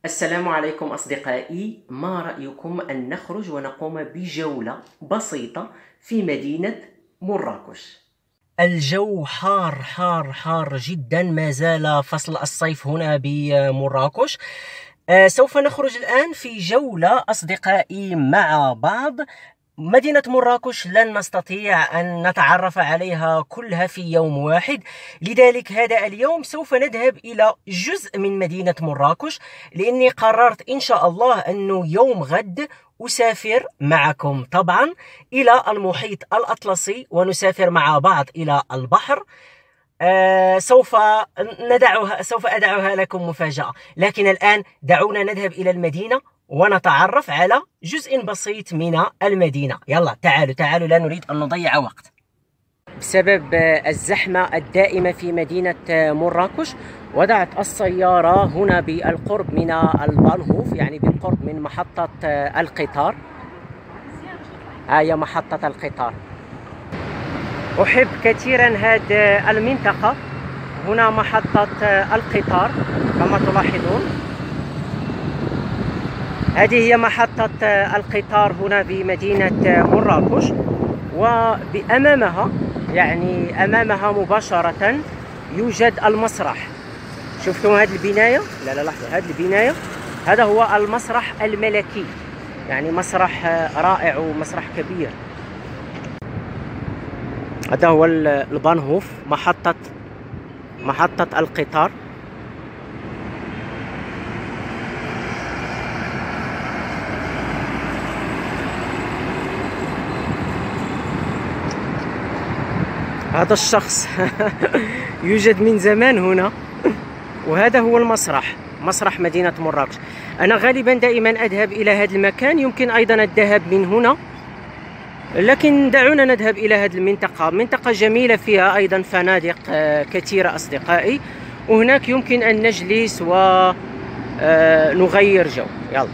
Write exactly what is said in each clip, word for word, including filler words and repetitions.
السلام عليكم أصدقائي، ما رأيكم أن نخرج ونقوم بجولة بسيطة في مدينة مراكش؟ الجو حار حار حار جدا، ما زال فصل الصيف هنا بمراكش. آه سوف نخرج الآن في جولة أصدقائي مع بعض. مدينة مراكش لن نستطيع أن نتعرف عليها كلها في يوم واحد، لذلك هذا اليوم سوف نذهب إلى جزء من مدينة مراكش، لأني قررت إن شاء الله أنه يوم غد أسافر معكم طبعا إلى المحيط الأطلسي ونسافر مع بعض إلى البحر. آه سوف ندعها سوف أدعها لكم مفاجأة، لكن الآن دعونا نذهب إلى المدينة ونتعرف على جزء بسيط من المدينة. يلا تعالوا تعالوا، لا نريد أن نضيع وقت. بسبب الزحمة الدائمة في مدينة مراكش وضعت السيارة هنا بالقرب من البانهوف، يعني بالقرب من محطة القطار. هي محطة القطار. أحب كثيرا هذه المنطقة، هنا محطة القطار كما تلاحظون. هذه هي محطة القطار هنا بمدينة مراكش، وبأمامها يعني أمامها مباشرة يوجد المسرح. شفتم هذه البناية؟ لا لا لحظة، هذه البناية هذا هو المسرح الملكي، يعني مسرح رائع ومسرح كبير. هذا هو البانهوف، محطة محطة القطار. هذا الشخص يوجد من زمان هنا، وهذا هو المسرح، مسرح مدينة مراكش. أنا غالبا دائما أذهب إلى هذا المكان، يمكن أيضا الذهاب من هنا، لكن دعونا نذهب إلى هذه المنطقة. منطقة جميلة فيها أيضا فنادق كثيرة أصدقائي، وهناك يمكن أن نجلس ونغير جو. يلا.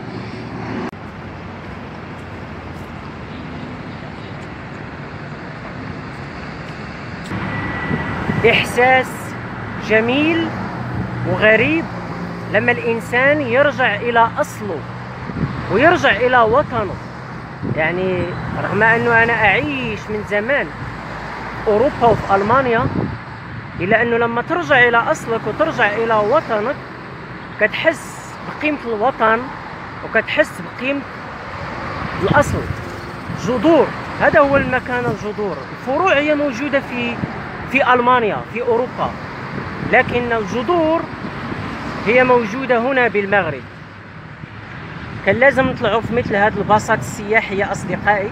إحساس جميل وغريب لما الإنسان يرجع إلى أصله ويرجع إلى وطنه. يعني رغم أنه أنا أعيش من زمان أوروبا وفي ألمانيا، إلا أنه لما ترجع إلى أصلك وترجع إلى وطنك كتحس بقيمة الوطن وكتحس بقيمة الأصل، جذور. هذا هو المكان، الجذور. الفروع هي موجودة في في ألمانيا في أوروبا، لكن الجذور هي موجودة هنا بالمغرب. كان لازم نطلعوا في مثل هذه الباصات السياحية أصدقائي،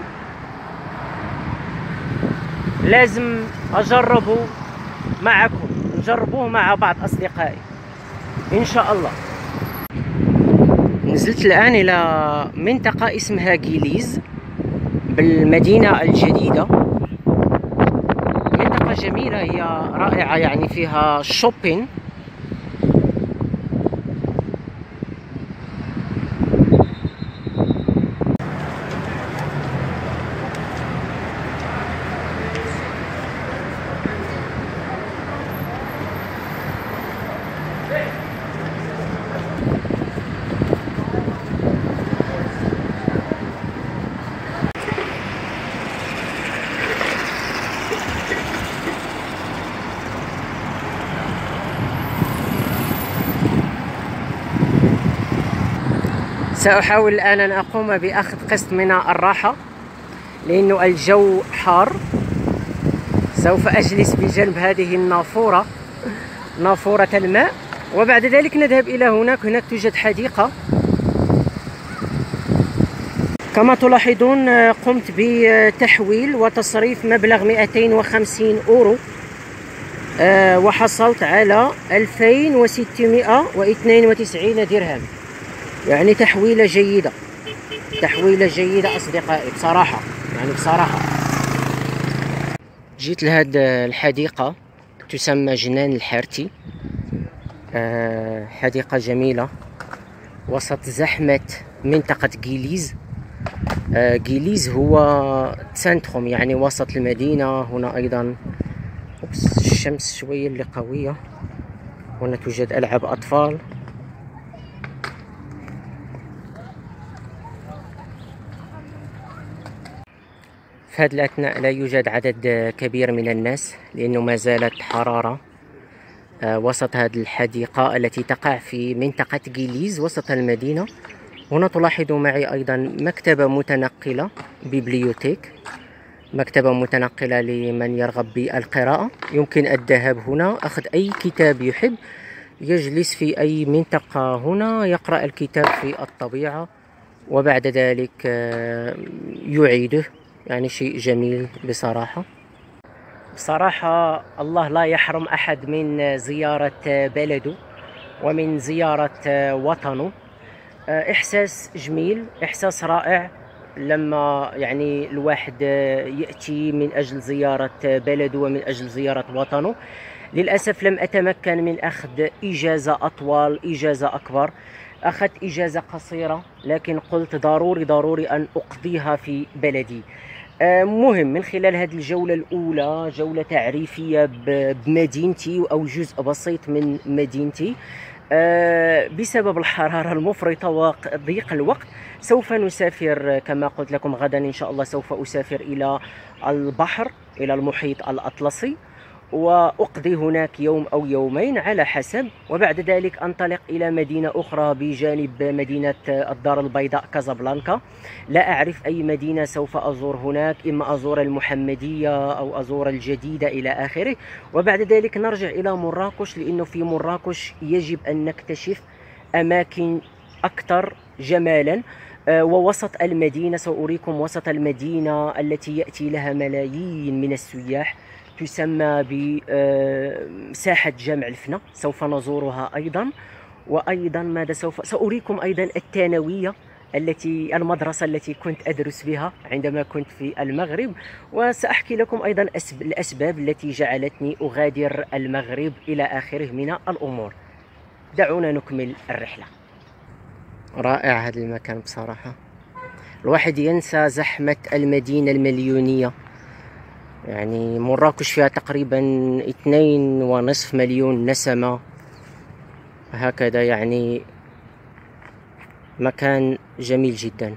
لازم أجربوا معكم، نجربوه مع بعض أصدقائي إن شاء الله. نزلت الآن إلى منطقة اسمها جيليز بالمدينة الجديدة. منطقة جميلة، هي رائعة، يعني فيها شوبين. سأحاول الآن أن أقوم بأخذ قسط من الراحة لأنه الجو حار. سوف أجلس بجنب هذه النافورة، نافورة الماء، وبعد ذلك نذهب إلى هناك. هناك توجد حديقة كما تلاحظون. قمت بتحويل وتصريف مبلغ مئتين وخمسين أورو، أه وحصلت على ألفين وستمئة واثنين وتسعين درهم، يعني تحويلة جيدة، تحويلة جيدة أصدقائي بصراحة، يعني بصراحة. جيت لهاد الحديقة تسمى جنان الحارتي، أه حديقة جميلة وسط زحمة منطقة جيليز. أه جيليز هو سنتروم، يعني وسط المدينة. هنا أيضا الشمس شوية اللي قوية. هنا توجد ألعاب أطفال. في هذا الأثناء لا يوجد عدد كبير من الناس لأنه ما زالت حرارة وسط هذه الحديقة التي تقع في منطقة جيليز وسط المدينة. هنا تلاحظوا معي أيضا مكتبة متنقلة، بيبليوتيك، مكتبة متنقلة لمن يرغب بالقراءة. يمكن الذهاب هنا، أخذ أي كتاب يحب، يجلس في أي منطقة هنا، يقرأ الكتاب في الطبيعة وبعد ذلك يعيده. يعني شيء جميل بصراحة. بصراحة الله لا يحرم أحد من زيارة بلده ومن زيارة وطنه. إحساس جميل، إحساس رائع لما يعني الواحد يأتي من أجل زيارة بلده ومن أجل زيارة وطنه. للأسف لم أتمكن من أخذ إجازة أطول، إجازة أكبر. أخذت إجازة قصيرة لكن قلت ضروري ضروري أن أقضيها في بلدي. مهم من خلال هذه الجولة الأولى، جولة تعريفية بمدينتي أو جزء بسيط من مدينتي، بسبب الحرارة المفرطة وضيق الوقت سوف نسافر كما قلت لكم غدا إن شاء الله. سوف أسافر إلى البحر، إلى المحيط الأطلسي، وأقضي هناك يوم أو يومين على حسب، وبعد ذلك أنطلق إلى مدينة أخرى بجانب مدينة الدار البيضاء كازابلانكا. لا أعرف أي مدينة سوف أزور هناك، إما أزور المحمدية أو أزور الجديدة إلى آخره، وبعد ذلك نرجع إلى مراكش، لأنه في مراكش يجب أن نكتشف أماكن أكثر جمالا. ووسط المدينة سأريكم وسط المدينة التي يأتي لها ملايين من السياح، تسمى بساحة جامع الفنا، سوف نزورها أيضا. وأيضا ماذا سوف سأريكم أيضا الثانوية التي المدرسة التي كنت أدرس بها عندما كنت في المغرب، وسأحكي لكم أيضا الأسباب التي جعلتني أغادر المغرب إلى آخره من الأمور. دعونا نكمل الرحلة. رائع هذا المكان بصراحة، الواحد ينسى زحمة المدينة المليونية. يعني مراكش فيها تقريبا اثنين ونصف مليون نسمة هكذا، يعني مكان جميل جدا.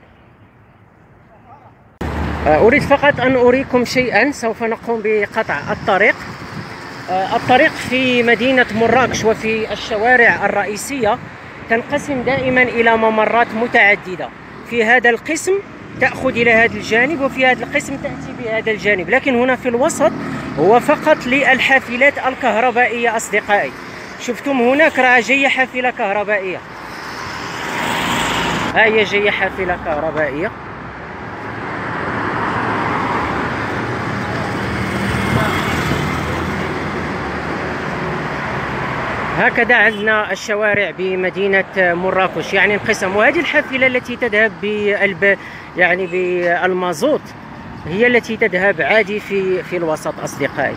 أريد فقط أن أريكم شيئا. سوف نقوم بقطع الطريق. الطريق في مدينة مراكش وفي الشوارع الرئيسية تنقسم دائما إلى ممرات متعددة. في هذا القسم تأخذ إلى هذا الجانب، وفي هذا القسم تأتي بهذا الجانب، لكن هنا في الوسط هو فقط للحافلات الكهربائية. أصدقائي شفتم هناك راه جاية حافلة كهربائية، ها هي جاية حافلة كهربائية. هكذا عندنا الشوارع بمدينة مراكش، يعني انقسم. وهذه الحافلة التي تذهب بالب يعني بالمازوت هي التي تذهب عادي في في الوسط. أصدقائي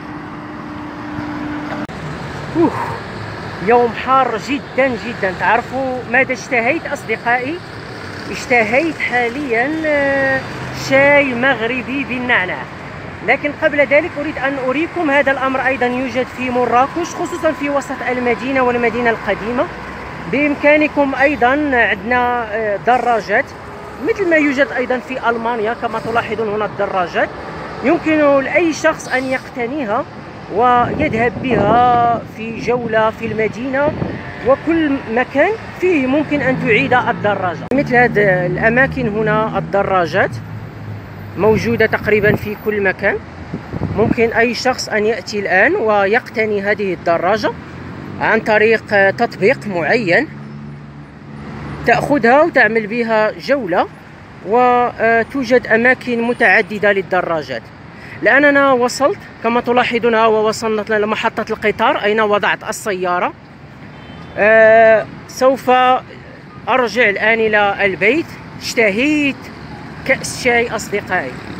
أوه. يوم حار جدا جدا. تعرفوا ماذا اشتهيت أصدقائي؟ اشتهيت حاليا شاي مغربي بالنعناع، لكن قبل ذلك أريد أن أريكم هذا الأمر أيضا يوجد في مراكش، خصوصا في وسط المدينة والمدينة القديمة. بإمكانكم أيضا عندنا دراجات مثل ما يوجد أيضا في ألمانيا. كما تلاحظون هنا الدراجات يمكن لأي شخص أن يقتنيها ويذهب بها في جولة في المدينة، وكل مكان فيه ممكن أن تعيد الدراجة. مثل هذه الأماكن هنا الدراجات موجودة تقريبا في كل مكان. ممكن أي شخص أن يأتي الآن ويقتني هذه الدراجة عن طريق تطبيق معين، تأخذها وتعمل بها جولة، وتوجد أماكن متعددة للدراجات. لأننا وصلت كما تلاحظون ووصلنا لمحطة القطار أين وضعت السيارة. أه سوف أرجع الآن إلى البيت. اشتهيت كأس شاي أصدقائي.